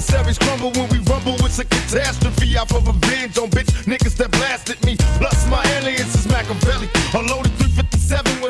adversaries crumble when we rumble. It's a catastrophe. Out for revenge on bitch niggas that blasted me. Plus my alias is Machiavelli. A loaded 357